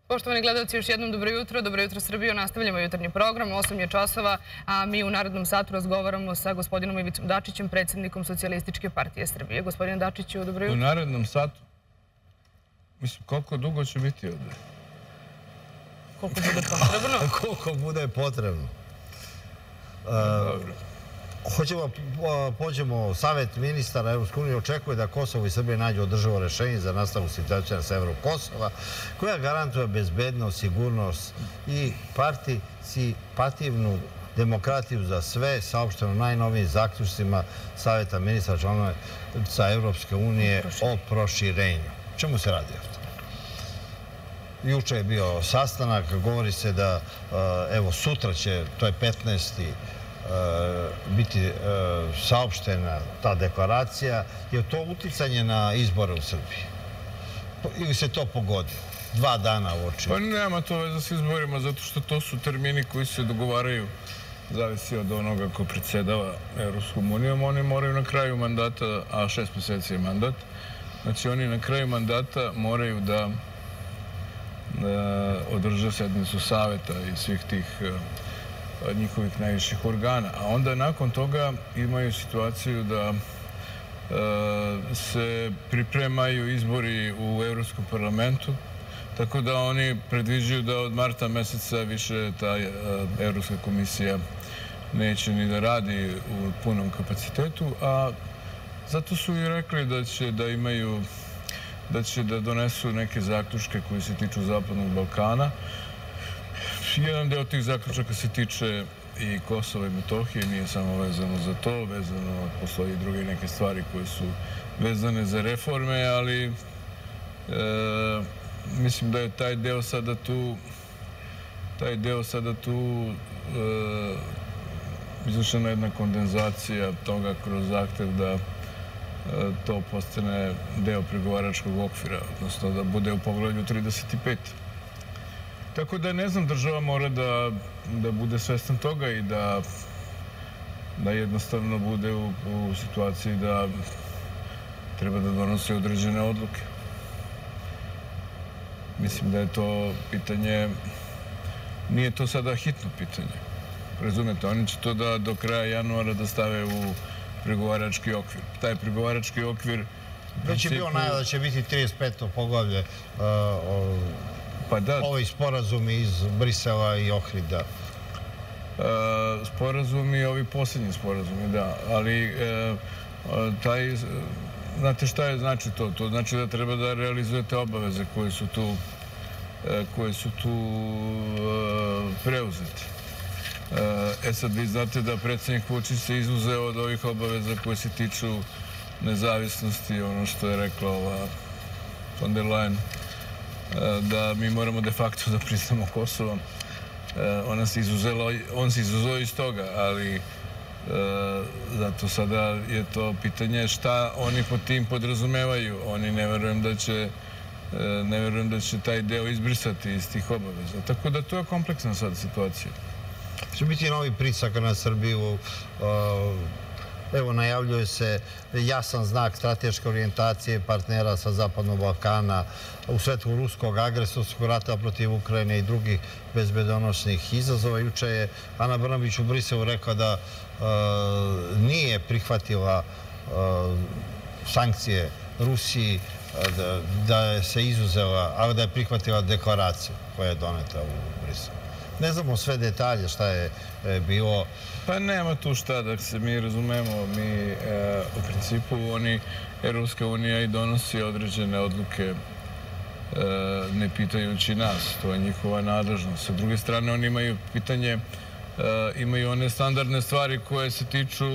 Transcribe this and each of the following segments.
Poštovani gledalci, još jednom dobro jutro Srbijo, nastavljamo jutarnji program, 8 je časova, a mi u narednom satu razgovaramo sa gospodinom Ivicom Dačićem, predsjednikom Socijalističke partije Srbije. Gospodine Dačiću, dobro jutro. U narednom satu? Mislim, koliko dugo će biti ovdje? Koliko bude potrebno? Koliko bude potrebno. Dobro. Pođemo, Savet ministara Evropske unije očekuje da Kosovo i Srbija nađu održivo rešenje za nastavu situacije na severu Kosova, koja garantuje bezbednost, sigurnost i participativnu demokratiju za sve, saopšteno najnovijim zaključcima Saveta ministara članica Evropske unije o proširenju. Čemu se radi ovdje? Juče je bio sastanak, govori se da, evo, sutra će, to je 15. biti saopštena ta deklaracija. Je to uticanje na izbore u Srbiji? Ili se to pogodi? 2 dana u oči? Pa nema to veze s izborima, zato što to su termini koji se dogovaraju, zavisi od onoga ko predsjedava Evropskom unijom. Oni moraju na kraju mandata, a 6 mjeseci je mandat, znači oni na kraju mandata moraju da održe sednicu saveta i svih tih njihovih najviših organa. A onda nakon toga imaju situaciju da se pripremaju izbori u Evropskom parlamentu, tako da oni predviđaju da od marta mjeseca više ta Evropska komisija neće ni da radi u punom kapacitetu, a zato su i rekli da će da donesu neke zaključke koji se tiču Zapadnog Balkana. Jedan deo tih zaključaka se tiče i Kosova i Metohije, nije samo vezano za to, postoji i druge neke stvari koje su vezane za reforme, ali mislim da je taj deo sada tu izvršena jedna kondenzacija toga kroz zahtev da to postane deo pregovaračkog okvira, odnosno da bude u poglavlju 35. Tako da, ne znam, država mora da bude svestan toga i da jednostavno bude u situaciji da treba da donose određene odluke. Mislim da je to pitanje, nije to sada hitno pitanje. Razumete, oni će to da do kraja januara da stave u pregovarački okvir. Taj pregovarački okvir... Već je bio najava da će biti 35. poglavlje ovi sporazumi iz Brisela i Ohrida. Sporazumi, ovi posljednji sporazumi, da. Ali znate šta je znači to? To znači da treba da realizujete obaveze koje su tu preuzete. Sad vi znate da predsjednik Vučić se izuzeo od ovih obaveza koje se tiču nezavisnosti, ono što je rekla von der Leyen, da mi moramo de facto da priznamo Kosovo. On se izuzeo iz toga, ali zato sada je to pitanje šta oni pod tim podrazumevaju. Oni ne verujem da će taj deo izbrisati iz tih obaveza. Tako da to je kompleksna sad situacija. Će biti novi pritisak na Srbiju. Evo, najavljuje se jasan znak strateške orijentacije partnera sa Zapadnog Balkana u svetlu ruskog agresorskog rata protiv Ukrajine i drugih bezbedonosnih izazova. Juče je Ana Brnabić u Briselu rekla da nije prihvatila sankcije Rusiji, da se izuzela, ali da je prihvatila deklaraciju koja je doneta u Briselu. Ne znamo sve detalje šta je bilo. Pa nema tu šta, da se mi razumemo. Mi, u principu, Evropska unija i donosi određene odluke ne pitajući nas. To je njihova nadležnost. Sa druge strane, oni imaju pitanje, imaju one standardne stvari koje se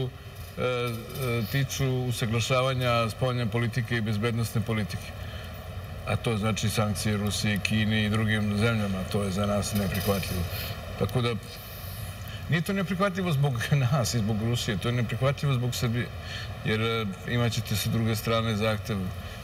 tiču usaglašavanja spoljne politike i bezbednostne politike. A to znači sankcije Rusiji, Kini i drugim zemljama. To je za nas neprihvatljivo. Tako da, nije to neprihvatljivo zbog nas i zbog Rusije, to je neprihvatljivo zbog Srbije. Jer imat ćete sa druge strane zahtev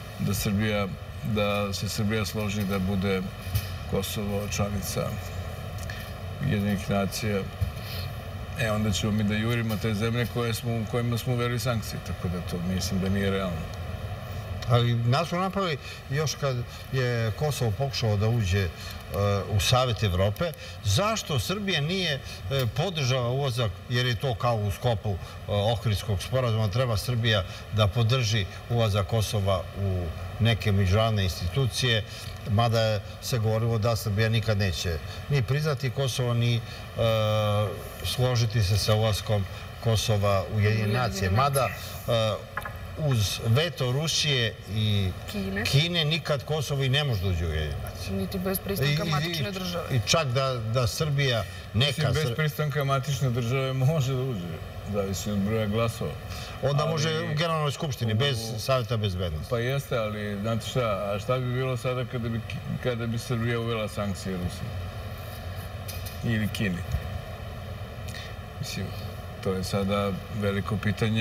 da se Srbija složi da bude Kosovo članica Ujedinjenih nacija. Onda ćemo mi da jurimo te zemlje kojima smo uveli sankcije. Tako da to mislim da nije realno. Ali nas su napravili još kad je Kosovo pokušalo da uđe u Savet Evrope. Zašto Srbija nije podržala ulazak, jer je to kao u sklopu Ohridskog sporazuma, treba Srbija da podrži ulazak Kosova u neke međunarodne institucije, mada se govorilo da Srbija nikad neće ni priznati Kosovo, ni složiti se sa ulaskom Kosova u Ujedinjene nacije. Mada uz veto Rusije i Kine nikad Kosovo i ne može da uđe u Ujedinjene nacije. Niti bez pristanka matične države. I čak da Srbija neka... Bez pristanka matične države može da uđe, zavisi od broja glasova. Onda može u Generalnoj skupštini, bez Saveta bezbednosti. Pa jeste, ali znate šta, a šta bi bilo sada kada bi Srbija uvela sankcije Rusiji? Ili Kini? Mislim, to je sada veliko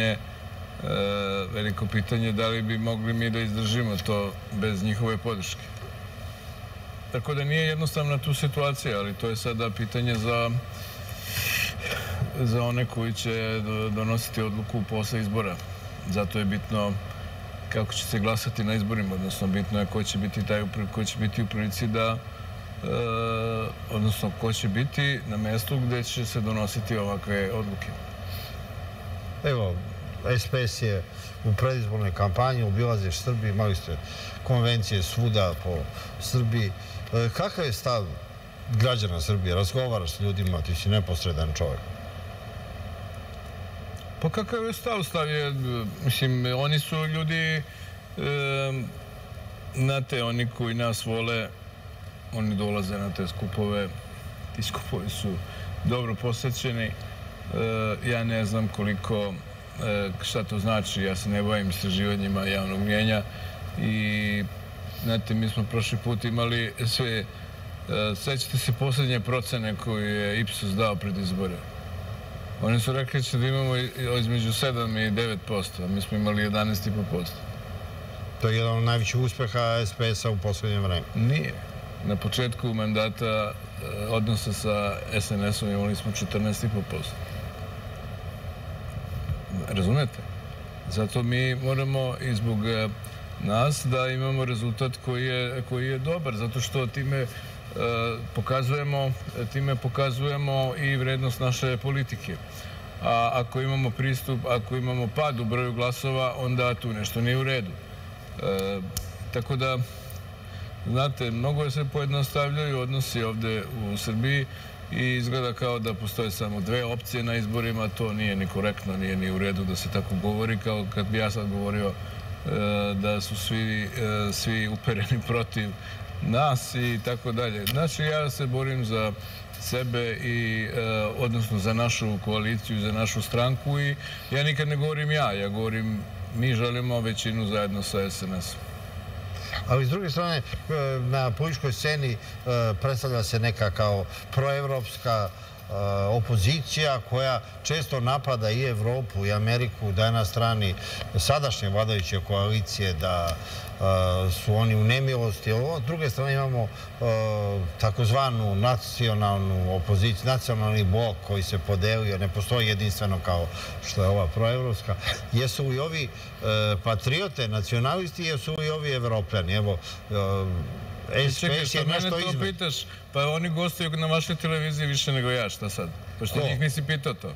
pitanje da li bi mogli mi da izdržimo to bez njihove podrške. Tako da nije jednostavna tu situacija, ali to je sada pitanje za one koji će donositi odluku posle izbora. Zato je bitno kako će se glasati na izborima, odnosno bitno je ko će biti u prilici da, odnosno ko će biti na mjestu gdje će se donositi ovakve odluke. Evo, SPS je u predizbornoj kampanji, obilaziš Srbiji, imali ste konvencije svuda po Srbiji. Kakav je stav građana Srbije? Razgovaraš s ljudima, ti si neposredan čovjek. Pa kakav je stav? Stav je, mislim, oni su ljudi, znate, oni koji nas vole, oni dolaze na te skupove. Ti skupovi su dobro posjećeni. Ja ne znam koliko, šta to znači, ja se ne bavim istraživanjima javnog mnijenja i, znate, mi smo prošli put imali sve, sećate se posljednje procene koje je Ipsos dao pred izbore. Oni su rekli da će da imamo između 7 i 9%, a mi smo imali 11,5%. To je jedan od najvećih uspeha SPS-a u poslednje vreme. Nije. Na početku mandata odnosa sa SNS-om imali smo 14,5%. Razumete? Zato mi moramo i zbog nas da imamo rezultat koji je dobar, zato što time pokazujemo i vrednost naše politike. A ako imamo pristup, ako imamo pad u broju glasova, onda tu nešto nije u redu. Tako da, znate, mnogo se pojednostavljaju odnosi ovde u Srbiji i izgleda kao da postoje samo dve opcije na izborima. To nije ni korektno, nije ni u redu da se tako govori, kao kad bi ja sad govorio da su svi upereni protiv nas i tako dalje. Znači, ja se borim za sebe i, odnosno, za našu koaliciju, za našu stranku i ja nikad ne govorim ja govorim mi želimo većinu zajedno sa SNS-om. Ali s druge strane, na političkoj sceni predstavlja se neka kao proevropska opozicija koja često napada i Evropu i Ameriku, da je na strani sadašnje vladajuće koalicije, da su oni u nemilosti. S druge strane imamo takozvanu nacionalnu opoziciju, nacionalni blok koji se podelio, ne postoji jedinstveno kao što je ova proevropska. Jesu li ovi patriote, nacionalisti, jesu li ovi evropljani? Evo, SPS je nešto izme. Pa oni gostuju na vašoj televiziji više nego ja, šta sad? Pa što njih nisi pitao to?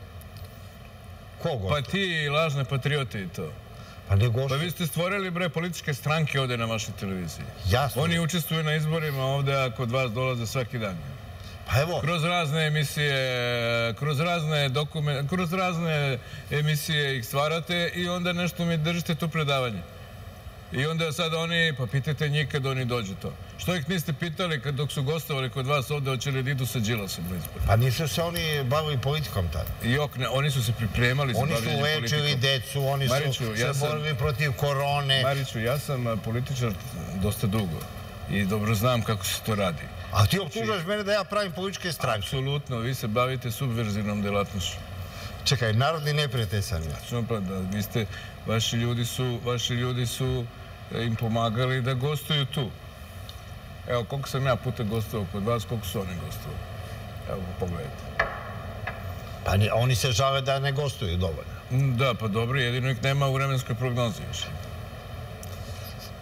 Ko gostuje? Pa ti lažne patriote i to. Pa ne gostuju. Pa vi ste stvorili bre političke stranke ovde na vašoj televiziji. Jasno. Oni učestvuju na izborima ovde, a kod vas dolaze svaki dan. Pa evo. Kroz razne emisije, kroz razne emisije ih stvarate i onda nešto mi držite to predavanje. I onda sad oni, pa pitajte njih kad oni dođu to. Što ih niste pitali dok su gostovali kod vas ovde, hoće li da idu sa Đilasom na izbore? Pa nisu se oni bavili politikom tada. Oni su se pripremali za bavljanje politikom. Oni su lečili decu, oni su se borili protiv korone. Mariću, ja sam političar dosta dugo i dobro znam kako se to radi. A ti optužaš mene da ja pravim političke stranke? Apsolutno, vi se bavite subverzivnom delatnošću. Čekaj, narodni neprijatelj sam ja. Vaši ljudi su im pomagali da gostuju tu. Evo, koliko sam ja puta gostovao kod vas, koliko su oni gostovali. Evo, pogledajte. Pa oni se žale da ne gostuju dovoljno. Da, pa dobro, jedino ih nema u vremenskoj prognozi još.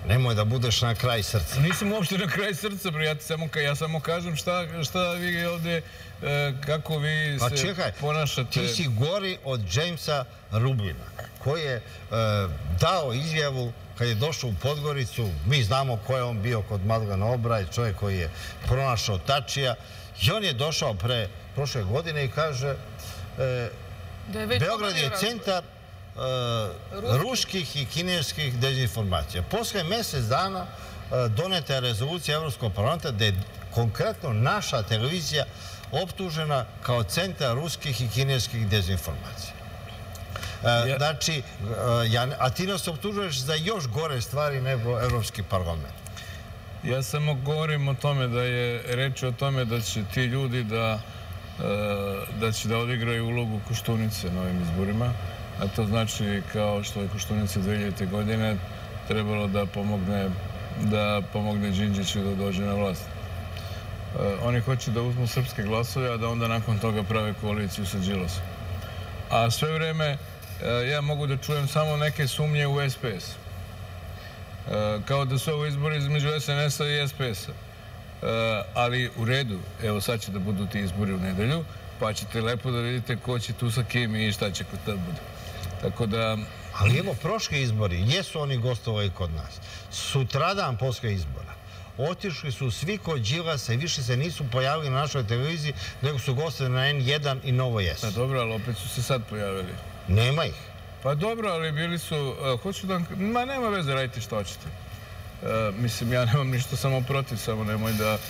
Nemoj da budeš na kraj srca. Nisam uopšte na kraj srca, ja samo kažem šta vi ovdje, kako vi se ponašate. Ti si gori od Jamesa Rubina, koji je dao izjavu kad je došao u Podgoricu. Mi znamo ko je on bio kod Madgana Obraj, čovjek koji je pronašao Tačija. I on je došao prošle godine i kaže Beograd je centar ruskih i kineskih dezinformacija. Posle mjesec dana doneta je rezolucija Evropskog parlamenta da je konkretno naša televizija optužena kao centar ruskih i kineskih dezinformacija. Znači, a ti nas optužuješ za još gore stvari nego Evropski parlament. Ja samo govorim o tome da je reč o tome da će ti ljudi da će da odigraju ulogu Koštunice na ovim izborima. A to znači, kao što je Koštunica 2000. godine trebalo da pomogne Đinđiću da dođe na vlast. Oni hoće da uzmu srpske glasove, a da onda nakon toga prave koaliciju sa Đilasom. A sve vreme ja mogu da čujem samo neke sumnje u SPS. Kao da su ovo izbori između SNS-a i SPS-a. Ali u redu, evo sad će da budu ti izbori u nedelju, pa ćete lepo da vidite ko će tu sa kim i šta će kod tada bude. Tako da... Ali evo, prošli izbori, jesu oni gostovali kod nas. Sutradan posle izbora otišli su svi kod Đilasa i više se nisu pojavili na našoj televiziji, nego su gostali na N1 i Novo S. Pa dobro, ali opet su se sad pojavili. Nema ih. Pa dobro, ali bili su... Hoću da... Ma nema veze, radite što hoćete. Mislim, ja nemam ništa samo protiv, samo nemoj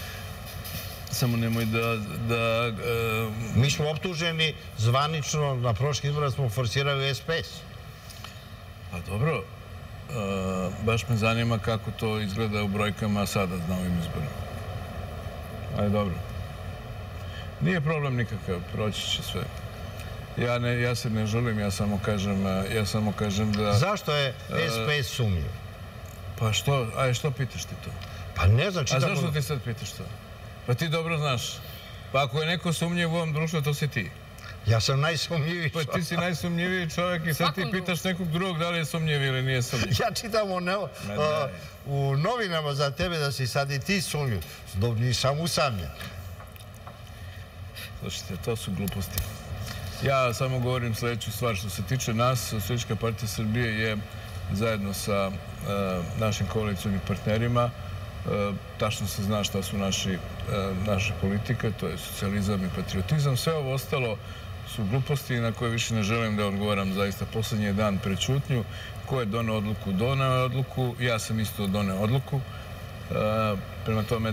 da... Mi smo optuženi zvanično, na prošli izbora smo forsirali SPS. Pa dobro, baš me zanima kako to izgleda u brojkama sada na ovim izborima. Ali dobro. Nije problem nikakav, proći će sve. Ja se ne želim, ja samo kažem da... Zašto je SPS sumnjiv? Pa što, što pitaš ti to? Pa ne znam, A zašto ti sad pitaš to? Pa ti dobro znaš. Pa ako je neko sumnjiv u ovom društvu, to si ti. Ja sam najsumnjiviji čovjek. Pa ti si najsumnjiviji čovjek i sad ti pitaš nekog drugog da li je sumnjiv ili nije sumnjiv. Ja čitam u novinama za tebe da si sad i ti sumnjiv. Nisam usamljen. Slušajte, to su gluposti. Ja samo govorim sljedeću stvar. Što se tiče nas, Socijalistička partija Srbije je zajedno sa našim koalicijnim partnerima. Tačno se zna šta su naše politike, to je socijalizam i patriotizam. Sve ovo ostalo su gluposti na koje više ne želim da odgovaram zaista. Poslednji dan pred ćutnju. Ko je doneo odluku? Ja sam isto doneo odluku. Prema tome,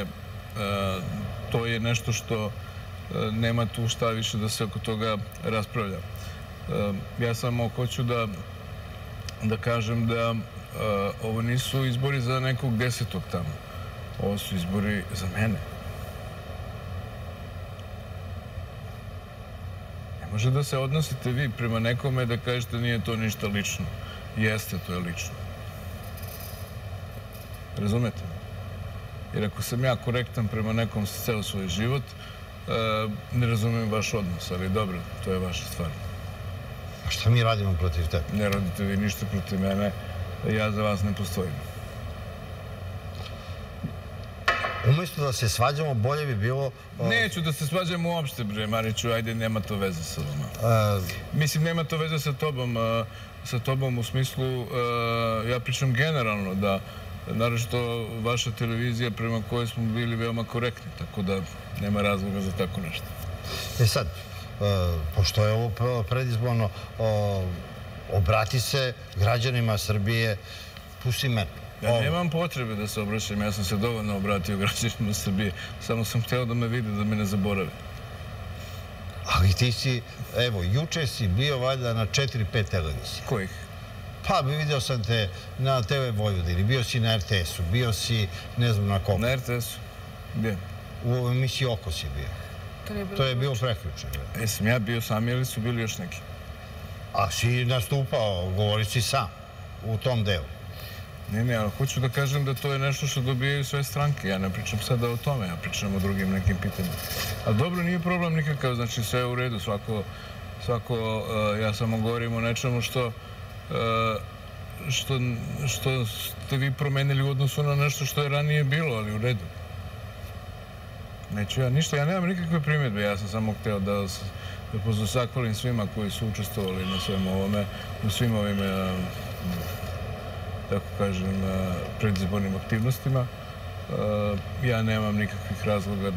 to je nešto što nema tu šta više da se oko toga raspravlja. Ja samo hoću da kažem da ovo nisu izbori za nekog 10. tamo. Ovo su izbori za mene. Ne može da se odnosite vi prema nekome da kažete nije to ništa lično. Jeste, to je lično. Razumete me? Jer ako sam ja korektan prema nekom ceo svoj život, ne razumijem vaš odnos, ali dobro, to je vaša stvar. A šta mi radimo protiv tebe? Ne radite vi ništa protiv mene, ja za vas ne postojim. Umjesto da se svađamo, bolje bi bilo... Neću da se svađamo uopšte, bre, Mariću, ajde, nema to veze sa vama. Mislim, nema to veze sa tobom u smislu, ja pričam generalno, da naročito vaša televizija prema kojoj smo bili veoma korektni, tako da nema razloga za tako nešto. Sad, pošto je ovo predizborno, obrati se građanima Srbije, pusti mene. Ja nemam potrebe da se obraćam, ja sam se dovoljno obratio građanima Srbije, samo sam htio da me vide, da me ne zaborave. Ali ti si, evo, juče si bio valjda na 4-5 televizija. Kojih? Pa, vidio sam te na TV Vojvodini, bio si na RTS-u, bio si, ne znam na koliko. Na RTS-u? Gdje? U emisiji Oko si bio. To je bilo preključe. Jesam ja bio sam ili su bili još neki? A si nastupao, govori si sam u tom delu. Ne, ali hoću da kažem da to je nešto što dobijaju sve stranke. Ja ne pričam sada o tome, ja pričam o drugim nekim pitanjima. Ali dobro, nije problem nikakav, znači sve je u redu. Svako, ja samo govorim o nečemu što što ste vi promenili u odnosu na nešto što je ranije bilo, ali u redu. Neću ja ništa, ja nemam nikakve primjedbe, ja sam samo hteo da zahvalim svima koji su učestvovali na svem ovome, u svim ovim, tako kažem, predizbornim aktivnostima. Ja nemam nikakvih razloga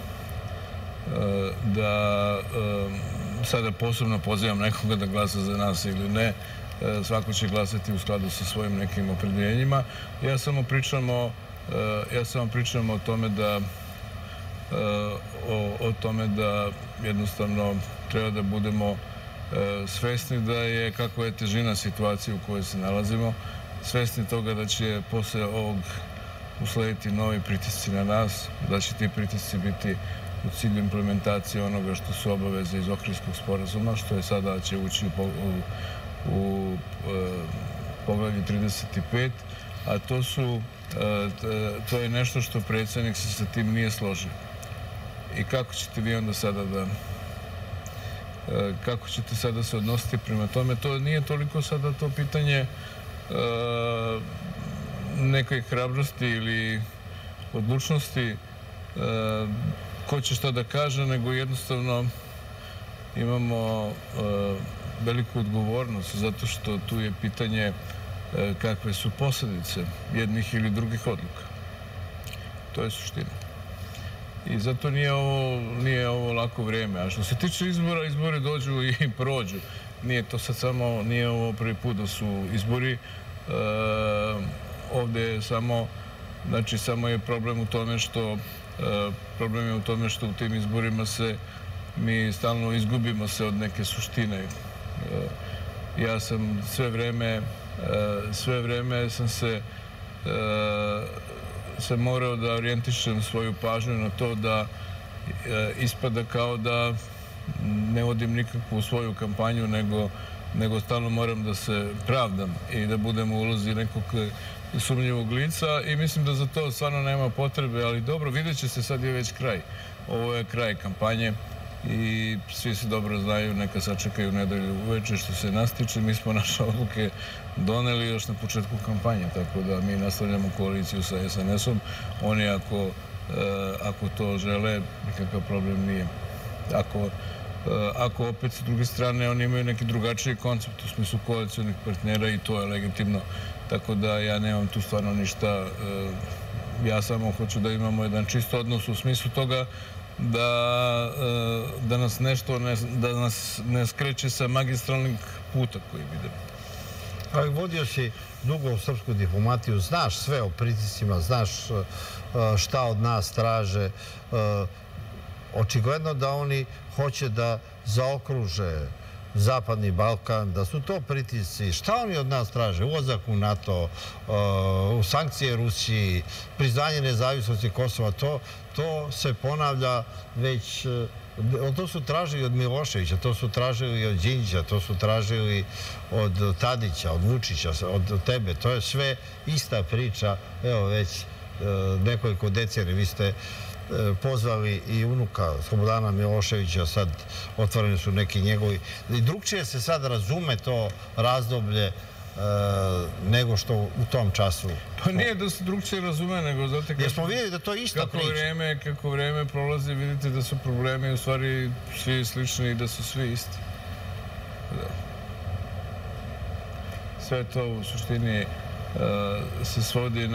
da sada posebno pozivam nekoga da glasa za nas ili ne. Svako će glasati u skladu sa svojim nekim opredeljenjima. Ja samo pričam o tome da jednostavno treba da budemo svesni da je kakva je težina situacije u kojoj se nalazimo, svesni toga da će posle ovog uslediti novi pritisci na nas, da će ti pritisci biti u cilju implementacije onoga što su obaveze iz Ohridskog sporazuma, što je sada će ući u poglavlju 35, a to je nešto što predsjednik se sa tim nije složio. I kako ćete vi onda sada kako ćete sada se odnositi prema tome? To nije toliko sada to pitanje nekoj hrabrosti ili odlučnosti ko će šta da kaže, nego jednostavno imamo veliku odgovornost zato što tu je pitanje kakve su posljedice jednih ili drugih odluka. To je suština. I zato nije ovo lako vrijeme. A što se tiče izbora, izbori dođu i prođu. Nije ovo prvi put da su izbori. Ovdje je samo je problem u tome što u tim izborima mi stalno izgubimo se od neke suštine. Ja sam sve vreme sam morao da orijentišem svoju pažnju na to da ispada kao da ne vodim nikakvu svoju kampanju, nego stalno moram da se pravdam i da budem u ulozi nekog sumnjivog lica i mislim da za to stvarno nema potrebe, ali dobro, vidjet će se, sad je već kraj. Ovo je kraj kampanje i svi se dobro znaju, neka sačekaju nedelju uveče što se nas tiče. Mi smo naše odluke doneli još na početku kampanje, tako da mi nastavljamo koaliciju sa SNS-om. Oni ako to žele, nikakav problem nije. Ako opet s druge strane oni imaju neki drugačiji koncept u smislu koalicijnih partnera i to je legitimno, tako da ja nemam tu stvarno ništa. Ja samo hoću da imamo jedan čist odnos u smislu toga da nas nešto ne skreće sa magistralnih puta koji vidimo. Ali vodio si dugo srpsku diplomatiju, znaš sve o pritiscima, znaš šta od nas traže. Očigledno da oni hoće da zaokruže Zapadni Balkan, da su to pritisci. Šta oni od nas traže? Ulazak u NATO, sankcije Rusiji, priznanje nezavisnosti Kosova, to se ponavlja već... To su tražili od Miloševića, to su tražili od Đinđića, to su tražili od Tadića, od Vučića, od tebe. To je sve ista priča. Evo već nekoliko decenija vi ste pozvali i unuka Slobodana Miloševića, sad otvoreni su neki njegovi. I drugčije se sad razume to razdoblje nego što u tom času. Pa nije da se drugčije razume, nego znate jer smo vidjeli da to je ista priča. Kako vreme prolazi, vidite da su problemi u stvari svi slični i da su svi isti. Sve to u suštini se svodi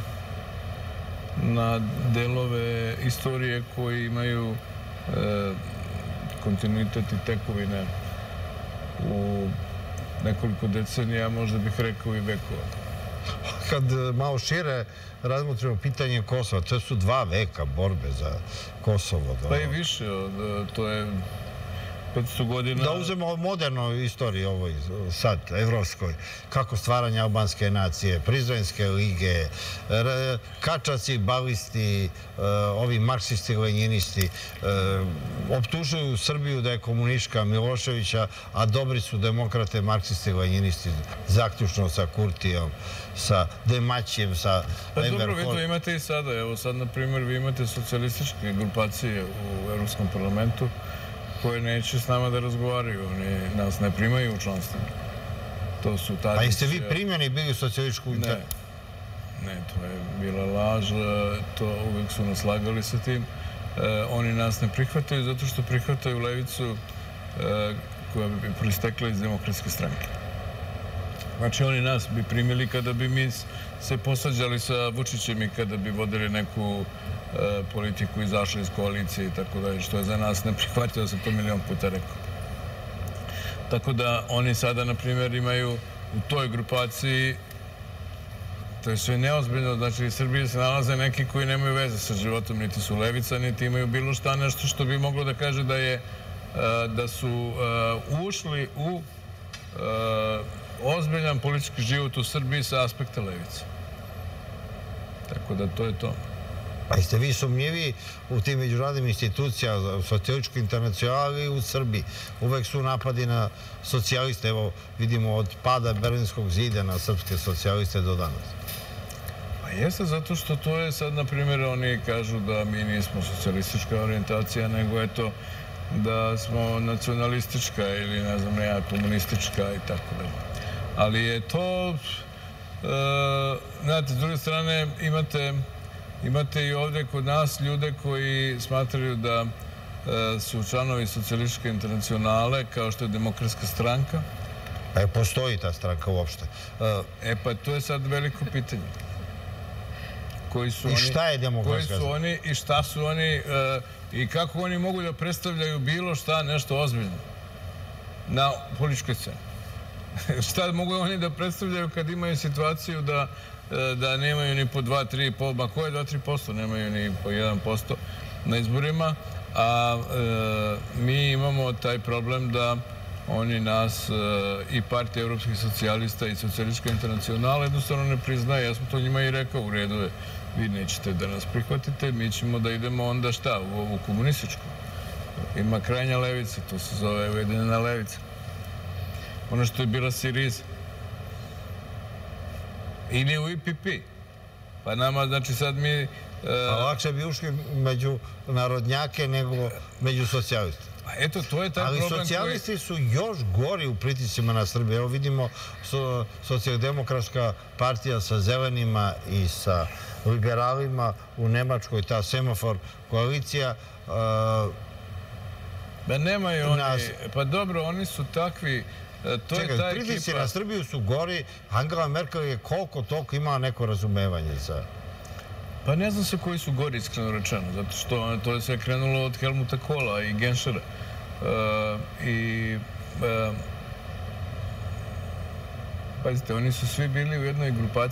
na delove istorije koji imaju kontinuitet i tekovine u nekoliko decenija, možda bih rekao i vekova. Kad malo šire razmotrimo pitanje Kosova, to su 2 veka borbe za Kosovo. Pa i više, to je 500 godina... Da uzmemo modernoj istoriji ovoj sad, evropskoj, kako stvaranje albanske nacije, prizrenske lige, kačaci, balisti, ovi marksisti, lenjinisti, optužuju Srbiju da je komunistička Miloševića, a dobri su demokrate, marksisti, lenjinisti, zaključno sa Kurtijom, sa Demaćijem, sa Enver Dobro, vi to imate i sada. Evo sad, na primjer, vi imate socijalističke grupacije u Evropskom parlamentu koje neće s nama da razgovaraju. Oni nas ne primaju u članstvo. To su Tadić... Pa jeste vi primljeni bili u socijalističku internu? Ne, to je bila laž. Uvijek su nas lagali sa tim. Oni nas ne prihvataju zato što prihvataju levicu koja bi proistekla iz Demokratske stranke. Znači, oni nas bi primili kada bi mi se posađali sa Vučićem i kada bi vodili neku politiku, izašli iz koalicije i tako dalje, što je za nas neprihvatljivo, da sam to milion puta rekao. Tako da oni sada, na primjer, imaju u toj grupaciji, to je sve neozbiljno, znači u Srbiji se nalaze neki koji nemaju veze sa životom, niti su levica, niti imaju bilo šta nešto što bi moglo da kaže da su ušli u ozbiljan politički život u Srbiji sa aspekta levice. Tako da to je to. Pa jeste vi sumnjivi u tim međunarodnim institucijama, u socijalističkoj internacionali i u Srbiji? Uvek su napadi na socijaliste, evo vidimo od pada Berlinskog zida na srpske socijaliste do danas. Pa jeste, zato što to je sad, na primjer, oni kažu da mi nismo socijalistička orijentacija, nego je to da smo nacionalistička ili, ne znam, ne, komunistička i tako da. Ali je to, znate, s druge strane imate i ovdje kod nas ljude koji smatraju da su članovi socijalističke internacionale, kao što je Demokratska stranka. Pa postoji ta stranka uopšte. Pa to je sad veliko pitanje. I šta je Demokratska stranka? I šta su oni i kako oni mogu da predstavljaju bilo šta, nešto ozbiljno na političkoj sceni. Šta mogu oni da predstavljaju kad imaju situaciju da nemaju ni po 2-3%, ma koje 2-3%, nemaju ni po 1% na izborima, a mi imamo taj problem da oni nas i Partija evropskih socijalista i Socijalistička internacionala jednostavno ne priznaje. Ja sam to njima i rekao, u redu je, vi nećete da nas prihvatite, mi ćemo da idemo onda šta, u ovu komunističku. Ima krajnja levica, to se zove Ujedinjena levica. Ono što je bila Siriza. Ili u IPP. Pa nama, znači sad mi... Lakše bi ušli među narodnjake nego među socijaliste. Pa eto, to je taj problem koji... Ali socijalisti su još gori u pritiscima na Srbiju. Evo vidimo socijaldemokratska partija sa zelenima i sa liberalima u Nemačkoj, ta semafor koalicija. Pa nemaju oni... Pa dobro, oni su takvi... Čekaj, pritisci na Srbiju su gori. Angela Merkel je koliko toliko imala neko razumevanje za... Pa ne znam se koji su gori, iskreno rečeno, zato što to je sve krenulo od Helmuta Kohla i Genschera. Pazite, oni su svi bili u jednoj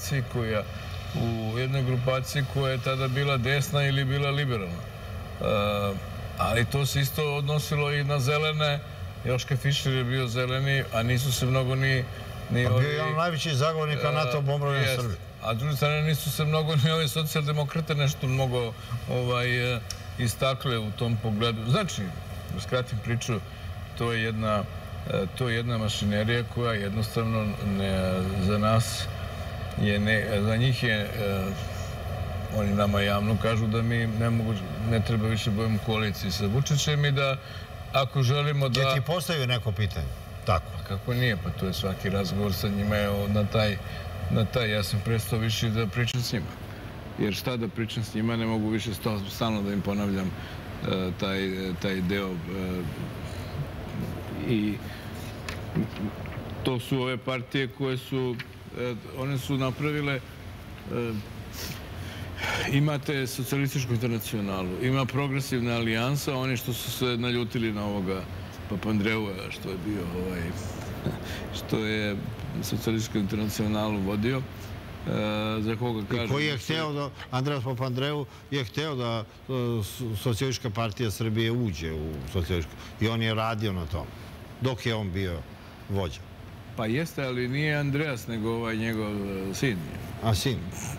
grupaciji koja je tada bila desna ili bila liberalna. Ali to se isto odnosilo i na zelene. Joška Fischer je bio zeleni, a nisu se mnogo ni... Bio je on najveći zagovornika NATO bombardovanja Srbije. A s druge strane nisu se mnogo ni ove socijaldemokrate nešto mnogo istakle u tom pogledu. Znači, da skratim priču, to je jedna mašinerija koja jednostavno za nas, za njih je, oni nama javno kažu da mi ne treba više budemo u koaliciji sa Vučićem i da ako želimo da... Je ti postavio neko pitanje? Tako. Kako nije, pa to je svaki razgovor sa njima na taj. Ja sam prestao više da pričam s njima. Jer šta da pričam s njima, ne mogu više stalno da im ponavljam taj deo. I to su ove partije koje su, one su napravile, imate Socijalističku internacionalu, ima Progresivna alijansa, oni što su se naljutili na ovoga Papandreua, što je bio što je Socijalističku internacionalu vodio, za koga kažem... I koji je hteo da, Andreas Papandreou je hteo da Socijalistička partija Srbije uđe u Socijalističku. I on je radio na tom, dok je on bio vođa. Pa jeste, ali nije Andreas, nego njegov sin. A sin?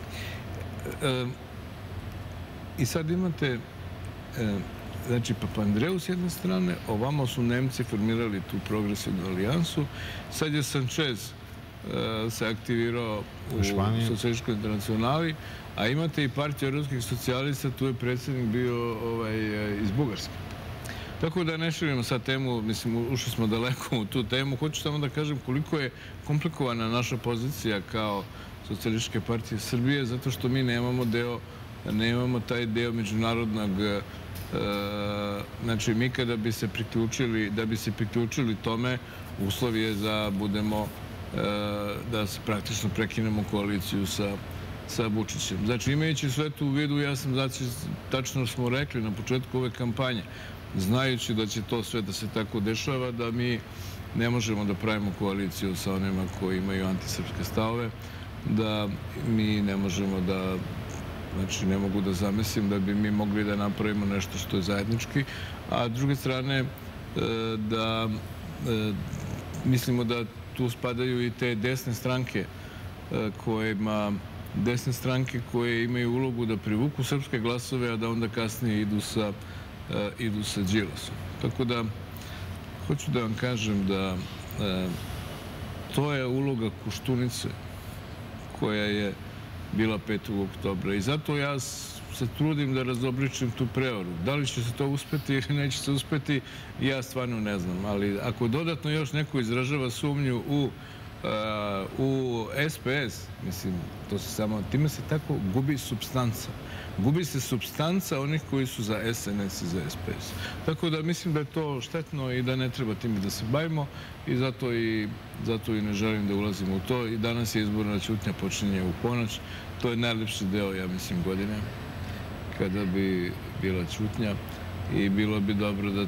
I sad imate... Znači, Papandreou s jedne strane, ovamo su Nemci formirali tu Progresivnu alijansu. Sad je Sanchez se aktivirao u Socijalističkoj internacionali, a imate i Partiju evropskih socijalista, tu je predsjednik bio iz Bugarske. Tako da ne širimo sad temu, mislim, ušli smo daleko u tu temu. Hoću samo da kažem koliko je komplikovana naša pozicija kao Socijalističke partije Srbije, zato što mi nemamo taj deo međunarodnog, znači mi kada bi se priključili tome, uslov je da budemo, da se praktično prekinemo koaliciju sa Vučićem. Znači, imajući sve to u vidu, tačno smo rekli na početku ove kampanje, znajući da će to sve da se tako dešava, da mi ne možemo da pravimo koaliciju sa onima koji imaju antisrpske stavove, da mi ne možemo da, znači ne mogu da zamislim da bi mi mogli da napravimo nešto što je zajednički, a s druge strane da mislimo da tu spadaju i te desne stranke koje imaju ulogu da privuku srpske glasove, a da onda kasnije idu sa Đilasom. Tako da, hoću da vam kažem da to je uloga Koštunice koja je bila 5. oktobra i zato ja se trudim da razobličim tu prevaru. Da li će se to uspeti ili neće se uspeti, ja stvarno ne znam, ali ako dodatno još neko izražava sumnju u SPS, mislim, time se tako gubi supstanca. Gubi se supstanca onih koji su za SNS i za SPS. Tako da mislim da je to štetno i da ne treba time da se bavimo i zato i ne želim da ulazim u to. I danas je izborna ćutnja, počinje u ponoć. To je najlepši deo, ja mislim, godine, kada bi bila ćutnja i bilo bi dobro da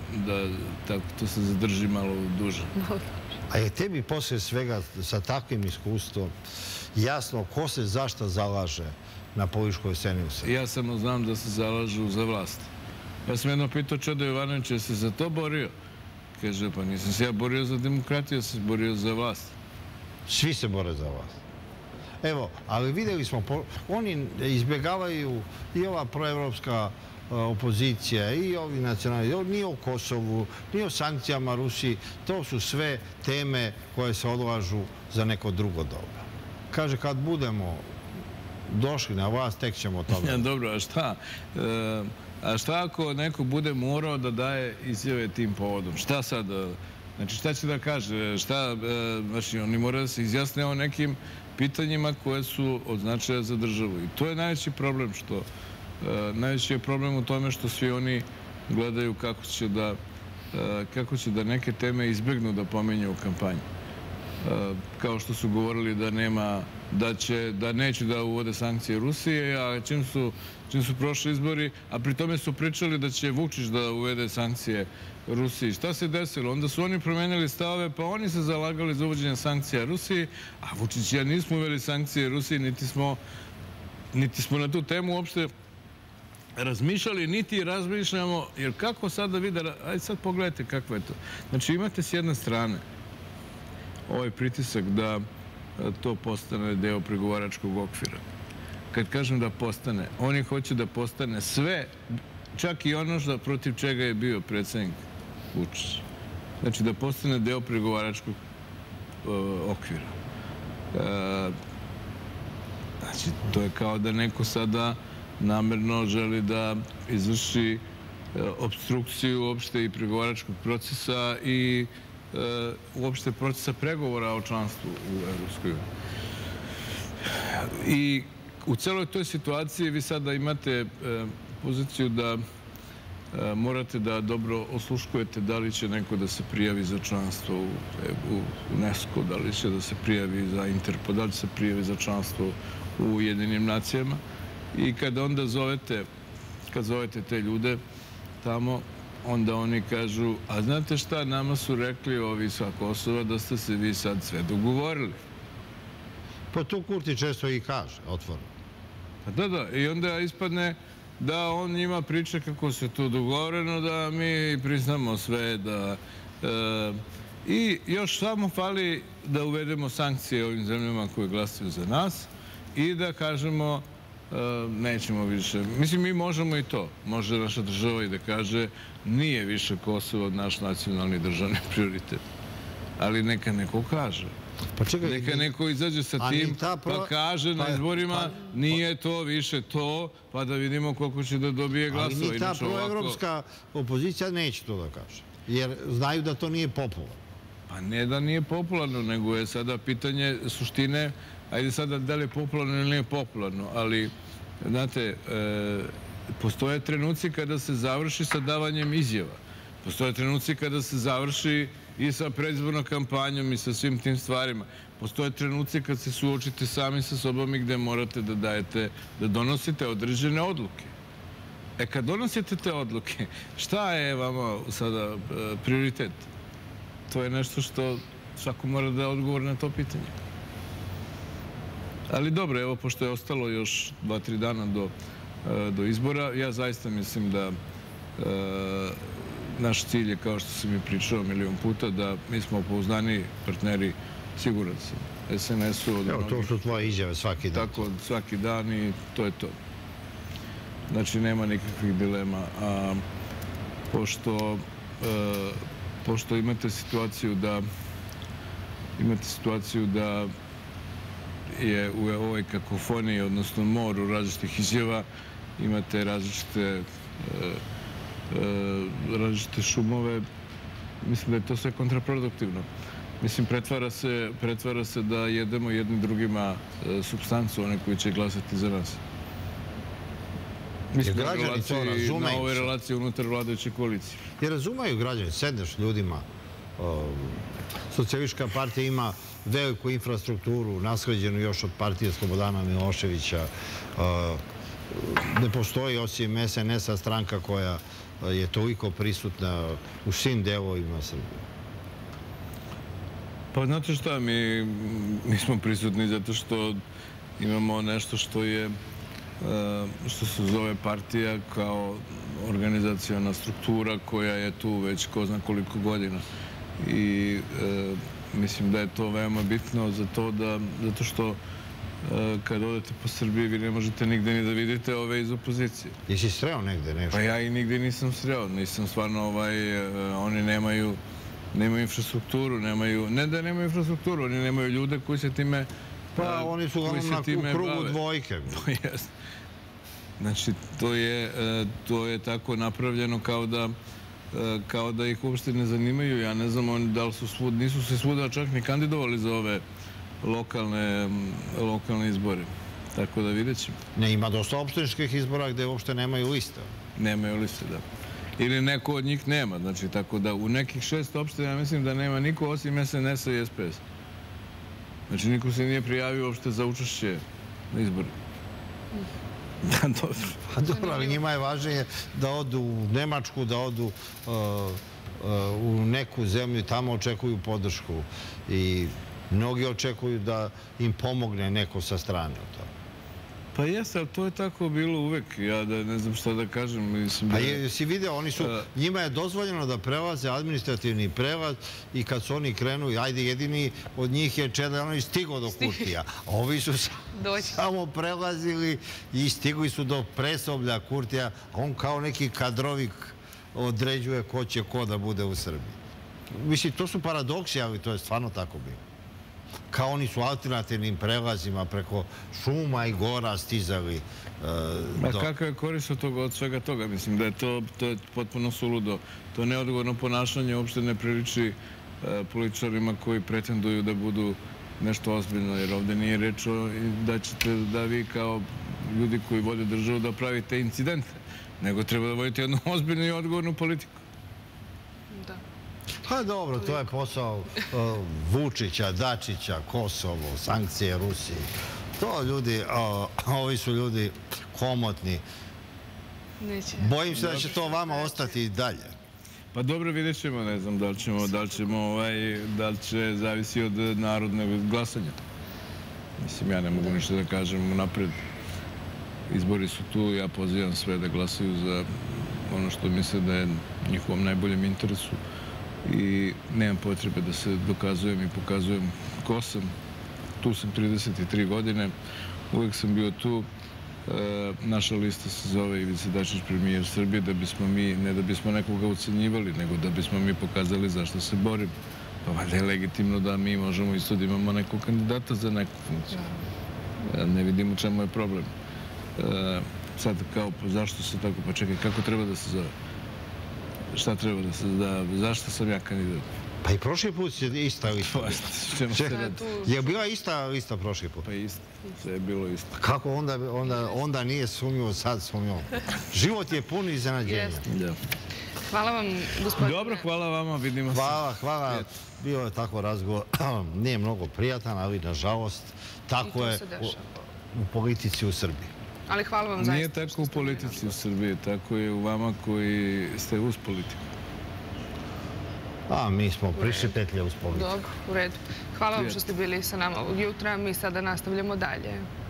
to se zadrži malo duže. A je tebi poslije svega sa takvim iskustvom jasno ko se zašto zalaže na političkoj sceni u Srbiji? Ja samo znam da se zalažu za vlast. Ja sam jedno pitao Čeda Jovanovića, je se za to borio? Kaže, pa nisam se ja borio za demokratiju, ja sam se borio za vlast. Svi se bore za vlast. Evo, ali vidjeli smo, oni izbjegavaju i ova proevropska opozicija i ovi nacionalni, ni o Kosovu, ni o sankcijama Rusiji, to su sve teme koje se odlažu za neko drugo dobro. Kaže, kad budemo došli na vlast, tek ćemo o tome. Dobro, a šta? A šta ako neko bude morao da daje izjave tim povodom? Šta sad? Znači, šta će da kaže? Znači, oni moraju da se izjasne o nekim pitanjima koje su od značaja za državu. I to je najveći problem najveći je problem u tome što svi oni gledaju kako će da neke teme izbjegnu da pomenju u kampanji. Kao što su govorili da neće da uvode sankcije Rusije, a čim su prošli izbori, a pri tome su pričali da će Vučić da uvede sankcije Rusiji. Šta se desilo? Onda su oni promenili stavove, pa oni se zalagali za uvođenje sankcija Rusiji, a Vučić i ja nismo uveli sankcije Rusiji, niti smo na tu temu uopšte razmišljali, niti razmišljamo, jer kako sad da vide, ajde sad pogledajte kako je to. Znači imate s jedne strane ovaj pritisak da to postane deo pregovaračkog okvira. Kad kažem da postane, oni hoće da postane sve, čak i ono protiv čega je bio predsjednik Vučić. Znači da postane deo pregovaračkog okvira. Znači to je kao da neko sada namerno želi da izvrši obstrukciju uopšte i pregovaračkog procesa i uopšte procesa pregovora o članstvu u Evropskoj uniji. I u celoj toj situaciji vi sada imate poziciju da morate da dobro osluškujete da li će neko da se prijavi za članstvo u UNESCO, da li će da se prijavi za Interpol, da li će se prijavi za članstvo u Ujedinjenim nacijama. I kada onda zovete te ljude tamo, onda oni kažu, a znate šta, nama su rekli ovi sa Kosova da ste se vi sad sve dogovorili. Pa to Kurti često i kaže, otvoreno. Da, i onda ispadne da on njima priča kako se to dogovoreno, da mi priznamo sve, i još samo fali da uvedemo sankcije ovim zemljama koje glasaju za nas i da kažemo nećemo više. Mislim, mi možemo i to. Može naša država i da kaže nije više Kosovo naš nacionalni državni prioritet. Ali neka neko kaže. Neka neko izađe sa tim pa kaže na izborima nije to više to, pa da vidimo koliko će da dobije glasova. Ali ni ta proevropska opozicija neće to da kaže, jer znaju da to nije popularno. Pa ne da nije popularno, nego je sada pitanje suštine, ajde sada da li je popularno ili nije popularno, ali, znate, postoje trenuci kada se završi sa davanjem izjava. Postoje trenuci kada se završi i sa predizbornom kampanjom i sa svim tim stvarima. Postoje trenuci kad se suočite sami sa sobom i gde morate da donosite određene odluke. Kad donosite te odluke, šta je vama sada prioritet? To je nešto što svako mora da odgovori na to pitanje. Ali dobro, evo, pošto je ostalo još 2-3 dana do izbora, ja zaista mislim da naš cilj je, kao što sam i pričao milion puta, da mi smo pouzdani partneri, siguran sam, SNS-u. Evo, to su tvoje izjave svaki dan. Tako, svaki dan i to je to. Znači, nema nikakvih dilema. Pošto imate situaciju da je u ovoj kakofoniji, odnosno moru različitih izjava, imate različite šumove, mislim da je to sve kontraproduktivno. Mislim, pretvara se da jedemo jednim drugima supstancu, one koji će glasati za nas. Mislim na ovoj relaciji unutar vladajuće koalicije. Jer razumeju građani, sedneš ljudima, Socijalistička partija ima veliku infrastrukturu, nasleđenu još od partije Slobodana Miloševića. Ne postoji osim SNS-a stranka koja je toliko prisutna u svim delovima Srbije. Pa znate šta, mi smo prisutni zato što imamo nešto što se zove partija kao organizaciona struktura koja je tu već ko zna koliko godina. I mislim da je to veoma bitno zato što kad odete po Srbiji vi ne možete nigde ni da vidite ove iz opozicije. Jesi sreo negde nešto? Pa ja i nigde nisam sreo. Nisam stvarno, oni nemaju infrastrukturu, ne da nemaju infrastrukturu, oni nemaju ljude koji se time bave. Pa oni su na krugu dvojke. Znači, to je tako napravljeno kao da ih uopšte ne zanimaju. Ja ne znam da li nisu se svuda čak ni kandidovali za ove lokalne izbore. Tako da vidjet ćemo. Ne, ima dosta opštiničkih izbora gde uopšte nemaju liste. Nemaju liste, da. Ili neko od njih nema. Znači, tako da u nekih 6 opština mislim da nema niko osim SNS-a i SPS. Znači, niko se nije prijavio uopšte za učešće na izboru. Dobro, ali njima je važnije da odu u Nemačku, da odu u neku zemlju i tamo očekuju podršku. I mnogi očekuju da im pomogne neko sa strane u tome. Pa jeste, ali to je tako bilo uvek. Ja ne znam šta da kažem. A jesi video, njima je dozvoljeno da prelaze administrativni prelaz i kad su oni krenuli, ajde, jedini od njih je Čeda, oni stigo do Kurtija. Ovi su samo prelazili i stigli su do Presoblja Kurtija, a on kao neki kadrovik određuje ko će ko da bude u Srbiji. Mislim, to su paradoksi, ali to je stvarno tako bilo. Kao oni su alternativnim prelazima preko šuma i gora stizali. Kakva je korist od svega toga? Mislim da je to potpuno suludo. To neodgovorno ponašanje uopšte ne priliči političarima koji pretenduju da budu nešto ozbiljno, jer ovde nije reč da ćete da vi kao ljudi koji vode državu da pravite incidente, nego treba da vodite jednu ozbiljnu i odgovornu politiku. Pa dobro, to je posao Vučića, Dačića, Kosovo, sankcije Rusiji. To ljudi, ovi su ljudi komotni. Bojim se da će to vama ostati i dalje. Pa dobro, vidjet ćemo, ne znam da li će zavisi od narodnog glasanja. Mislim, ja ne mogu ništa da kažem napred. Izbori su tu, ja pozivam sve da glasaju za ono što misle da je njihovom najboljem interesu. I nemam potrebe da se dokazujem i pokazujem ko sam. Tu sam 33 godine, uvek sam bio tu. Naša lista se zove Ivica Dačić, premijer Srbije, da bismo mi, ne da bismo nekoga ucenjivali, nego da bismo mi pokazali zašto se borimo. Pa valjda je legitimno da mi možemo isto da imamo nekog kandidata za neku funkciju. Ne vidimo čemu je problem. Sad kao, zašto se tako, pa čekaj, kako treba da se zove? Šta treba da se zove? Zašto sam ja kandidat? Pa i prošli put je ista lista. Je bila ista lista prošli put? Pa isto, sve je bilo isto. Kako onda nije sumnjivo, sad sumnjivo? Život je pun iznenađenja. Hvala vam, gospodine. Dobro, hvala vama, vidimo se. Hvala. Bio je tako razgovor. Nije mnogo prijatan, ali nažalost tako je u politici u Srbiji. Ali hvala vam zaista. Nije tako u politici u Srbiji, tako je u vama koji ste uz politiku. Mi smo prišli petlje uz politiku. Dobro, u redu. Hvala vam što ste bili sa nama ovog jutra. Mi sada nastavljamo dalje.